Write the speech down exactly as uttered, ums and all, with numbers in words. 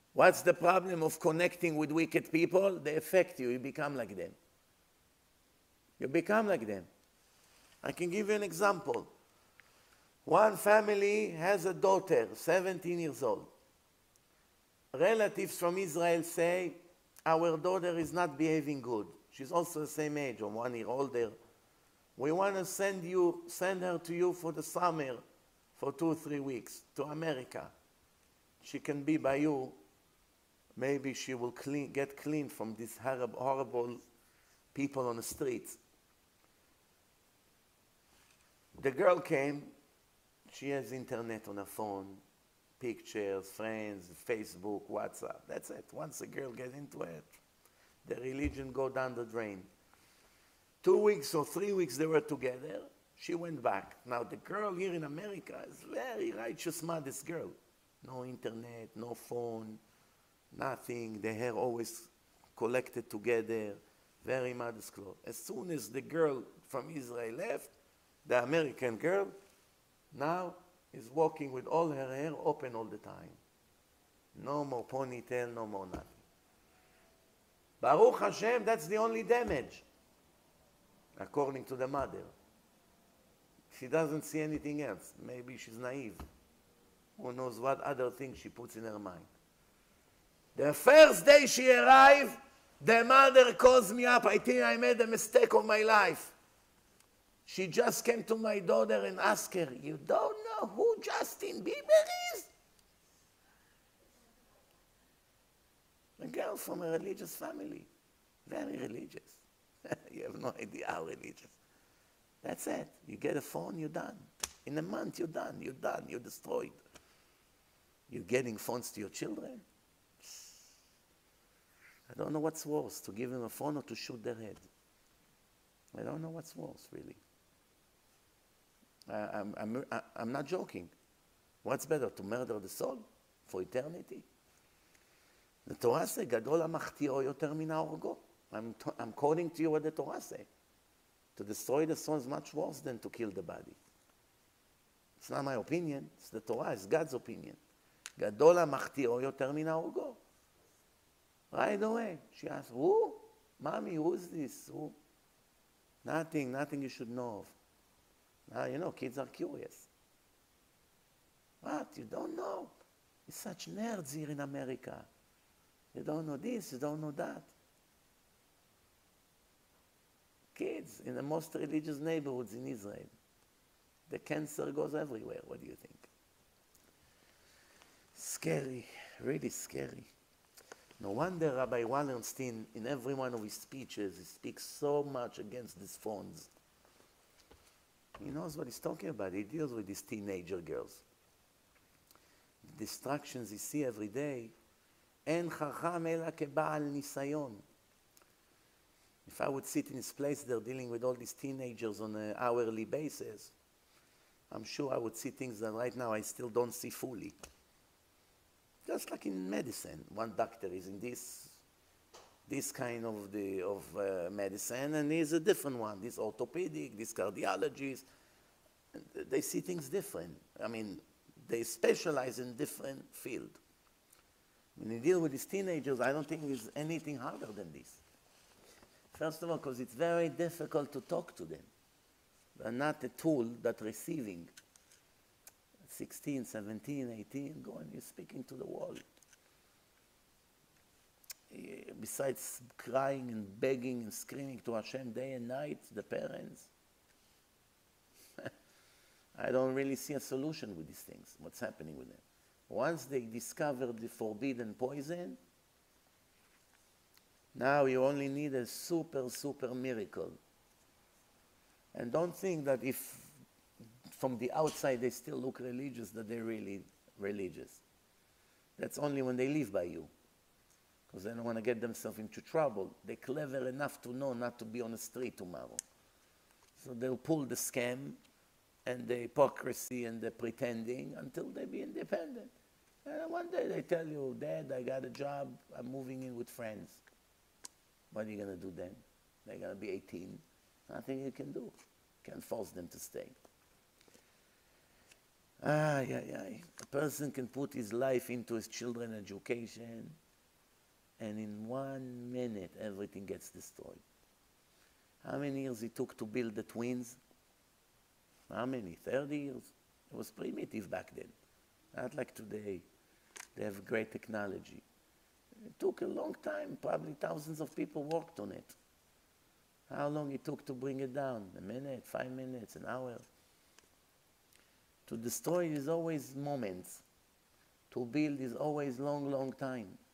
What's the problem of connecting with wicked people? They affect you. You become like them. You become like them. I can give you an example. One family has a daughter, seventeen years old. Relatives from Israel say, our daughter is not behaving good. She's also the same age, or one year older. We want to send you, send her to you for the summer, for two or three weeks, to America. She can be by you. Maybe she will clean, get clean from these horrible, horrible people on the streets. The girl came. She has internet on her phone, pictures, friends, Facebook, WhatsApp. That's it. Once a girl gets into it, the religion go down the drain. Two weeks or three weeks they were together. She went back. Now the girl here in America is very righteous, modest girl. No internet, no phone, nothing. The hair always collected together, very modest clothes. As soon as the girl from Israel left, the American girl now is walking with all her hair open all the time. No more ponytail, no more nothing. Baruch Hashem, that's the only damage, according to the mother. She doesn't see anything else. Maybe she's naive. Who knows what other things she puts in her mind. The first day she arrived, the mother calls me up. I think I made a mistake of my life. She just came to my daughter and asked her, you don't know who Justin Bieber is? A girl from a religious family. Very religious. You have no idea how religious. That's it. You get a phone, you're done. In a month, you're done. You're done. You're destroyed. You're getting phones to your children? I don't know what's worse, to give them a phone or to shoot their head. I don't know what's worse, really. Uh, I'm, I'm, I'm not joking. What's better, to murder the soul for eternity? The Torah says, Gadol ha'machti'o yoter min ha'orgo. I'm, I'm quoting to you what the Torah says. To destroy the soul is much worse than to kill the body. It's not my opinion. It's the Torah. It's God's opinion. Gadol ha'machti'o yoter min ha'orgo. Right away, she asked, who? Mommy, who is this? Who? Nothing, nothing you should know of. Now, you know, kids are curious. What? You don't know? You're such nerds here in America. You don't know this, you don't know that. Kids in the most religious neighborhoods in Israel. The cancer goes everywhere. What do you think? Scary, really scary. No wonder Rabbi Wallerstein, in every one of his speeches, he speaks so much against these phones. He knows what he's talking about. He deals with these teenager girls. The distractions you see every day. En chacham ela keba'al nisayon. If I would sit in his place, they're dealing with all these teenagers on an hourly basis, I'm sure I would see things that right now I still don't see fully. Just like in medicine, one doctor is in this, this kind of, the, of uh, medicine, and he's a different one, this orthopedic, this cardiologist. They see things different. I mean, they specialize in different field. When you deal with these teenagers, I don't think there's anything harder than this. First of all, because it's very difficult to talk to them. They're not a tool that receiving. sixteen, seventeen, eighteen, go and you're speaking to the wall. Besides crying and begging and screaming to Hashem day and night, the parents, I don't really see a solution with these things, what's happening with them. Once they discover the forbidden poison, now you only need a super, super miracle. And don't think that if from the outside they still look religious, that they're really religious. That's only when they live by you. Because they don't want to get themselves into trouble. They're clever enough to know not to be on the street tomorrow. So they'll pull the scam and the hypocrisy and the pretending until they be independent. And one day they tell you, Dad, I got a job, I'm moving in with friends. What are you going to do then? They're going to be eighteen. Nothing you can do. Can't force them to stay. Ah, yeah, yeah. A person can put his life into his children's education, and in one minute everything gets destroyed. How many years it took to build the twins? How many? thirty years? It was primitive back then. Not like today. They have great technology. It took a long time. Probably thousands of people worked on it. How long it took to bring it down? A minute, five minutes, an hour? To destroy is always moments. To build is always long, long time.